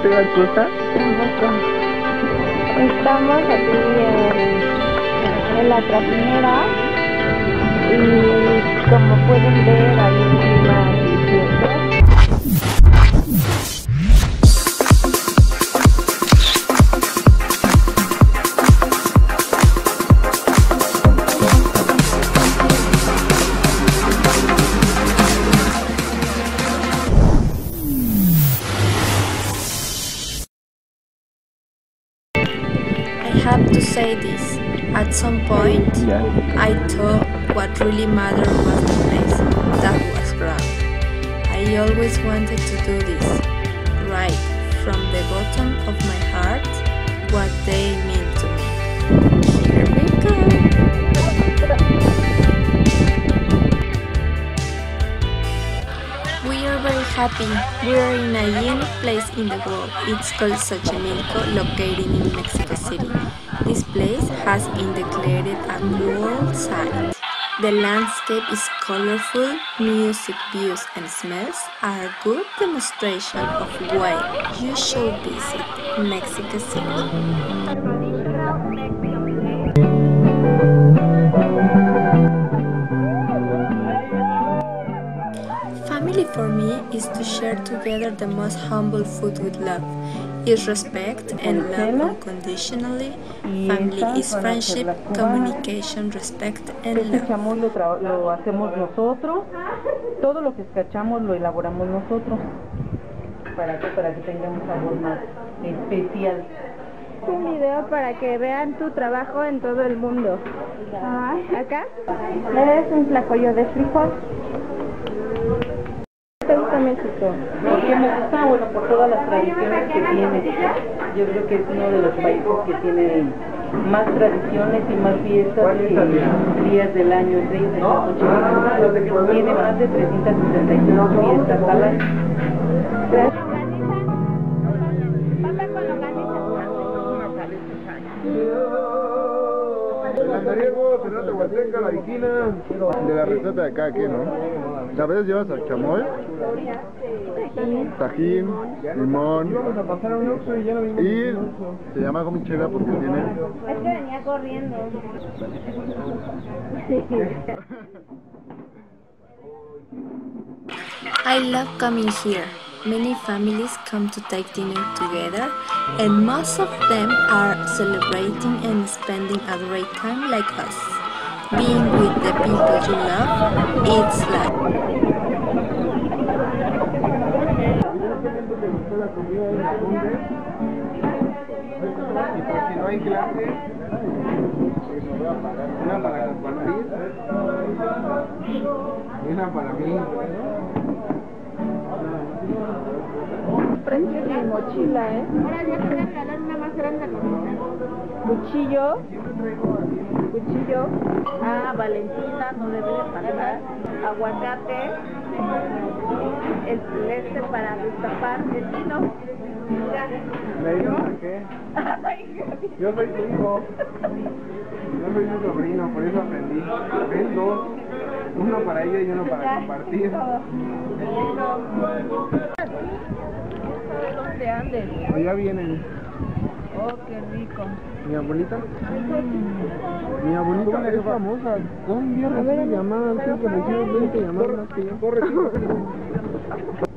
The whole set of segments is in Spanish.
te da cosa? Tampoco. Estamos aquí en la trajinera y como pueden ver hay un clima delicioso. I have to say this, at some point I thought what really mattered was the place, that was Prague. I always wanted to do this, right from the bottom of my heart, what they mean to me. Here we go! We are very happy. We are in a unique place in the world. It's called Xochimilco, located in Mexico City. This place has been declared a World Site. The landscape is colorful, music, views and smells are a good demonstration of why you should visit Mexico City. Family for me is to share together the most humble food with love. Is respect and love unconditionally. Family is friendship, communication, respect and love. Este chamoy lo hacemos nosotros. Todo lo que escachamos lo elaboramos nosotros. Para que tenga un sabor más especial. Un video para que vean tu trabajo en todo el mundo. Acá es un tlacoyo de frijol. ¿Te gusta México? Porque me gusta, bueno, por todas las tradiciones que tiene. Yo creo que es uno de los países que tiene más tradiciones y más fiestas y días del año. Tiene más de 365 fiestas al año. Gracias. El andariego, Fernando Huasteca, la viquina, de la receta de acá, ¿qué, no? A veces llevas al chamoy, tajín, limón, y se llama gomichela porque tiene... Es que venía corriendo. I love coming here. Many families come to take dinner together, and most of them are celebrating and spending a great time like us. Being with the people you love, it's like... Y por si no hay clases, una para compartir y una para mí. Precio de mi mochila, ¿eh? Ahora ya te voy a regalar una más grande. Cuchillo. Cuchillo. Valentina, no debe de faltar. Aguacate. El para destapar el vino. ¿Qué? Yo soy tu hijo. Yo soy su sobrino, por eso aprendí. Ven dos. Uno para ella y uno para compartir. ¿De dónde anden? Allá vienen. Oh, qué rico. ¿Mi abuelita? Mi abuelita es famosa. Un día recibe llamadas, que recibe 20 llamadas que yo.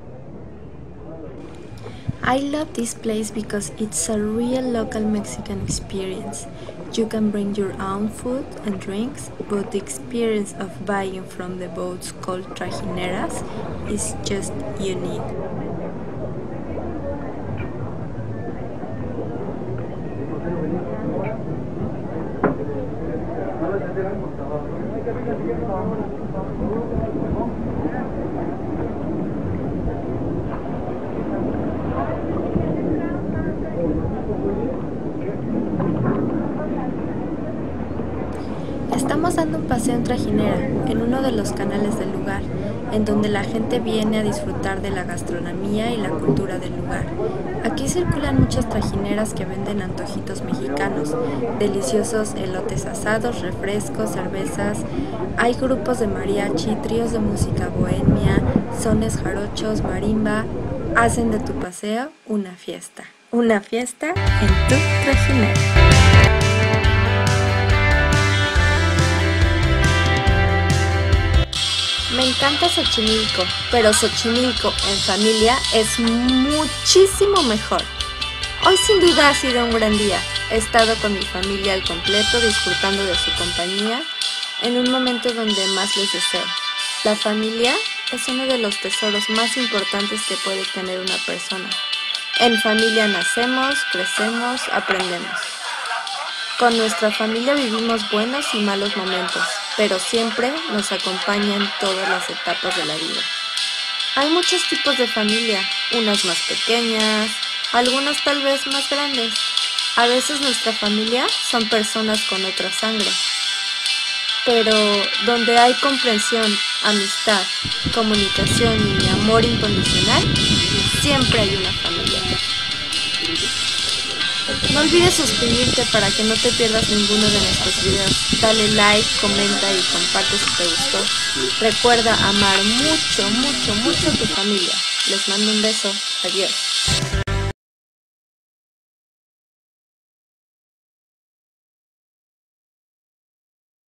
I love this place because it's a real local Mexican experience. You can bring your own food and drinks, but the experience of buying from the boats called trajineras is just unique. Estamos dando un paseo en trajinera, en uno de los canales del lugar, en donde la gente viene a disfrutar de la gastronomía y la cultura del lugar. Aquí circulan muchas trajineras que venden antojitos mexicanos, deliciosos elotes asados, refrescos, cervezas. Hay grupos de mariachi, tríos de música bohemia, sones jarochos, marimba, hacen de tu paseo una fiesta en tu trajinera. Me encanta Xochimilco, pero Xochimilco en familia es muchísimo mejor. Hoy sin duda ha sido un gran día. He estado con mi familia al completo disfrutando de su compañía en un momento donde más les deseo. La familia es uno de los tesoros más importantes que puede tener una persona. En familia nacemos, crecemos, aprendemos. Con nuestra familia vivimos buenos y malos momentos, pero siempre nos acompaña en todas las etapas de la vida. Hay muchos tipos de familia, unas más pequeñas, algunas tal vez más grandes. A veces nuestra familia son personas con otra sangre, pero donde hay comprensión, amistad, comunicación y amor incondicional, siempre hay una familia. No olvides suscribirte para que no te pierdas ninguno de nuestros videos. Dale like, comenta y comparte si te gustó. Recuerda amar mucho, mucho, mucho a tu familia. Les mando un beso. Adiós.